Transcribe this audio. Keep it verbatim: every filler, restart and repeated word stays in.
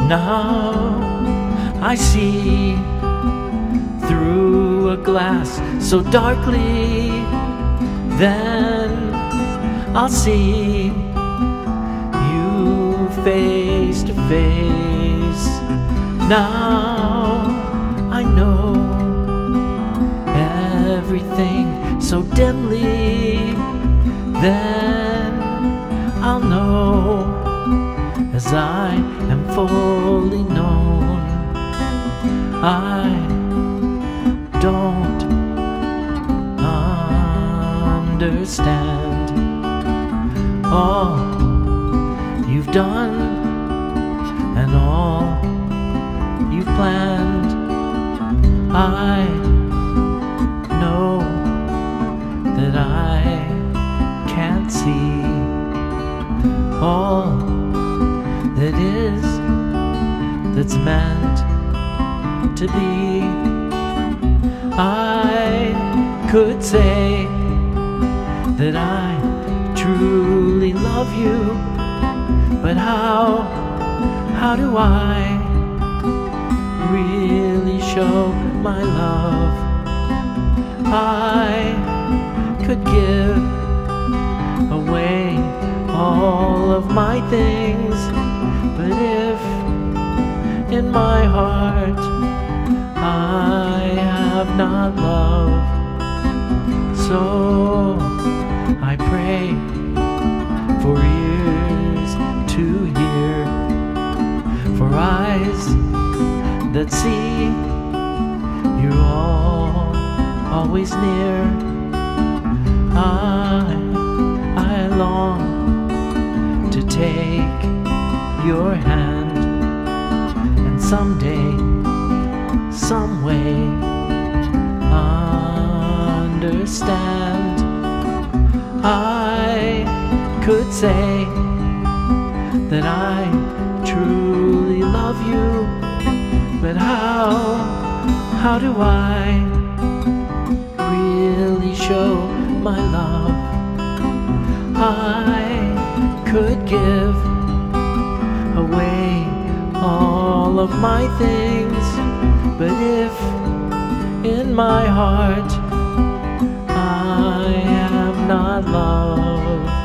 Now I see through a glass so darkly, then I'll see you face to face. Now I know everything so dimly, then I'll know as I am fully known. I don't understand all you've done and all you've planned. I know that I can't see all that is, that's meant to be. I could say that I truly love you, but how, how do I really show my love? I could give away all of my things, but if in my heart I have not love, so I pray for ears to hear, for eyes that see you're all always near. I, I long to take your hand and someday, some way understand. I could say that I truly love you, but how, how do I really show my love? I could give away all of my things, but if in my heart I have not love,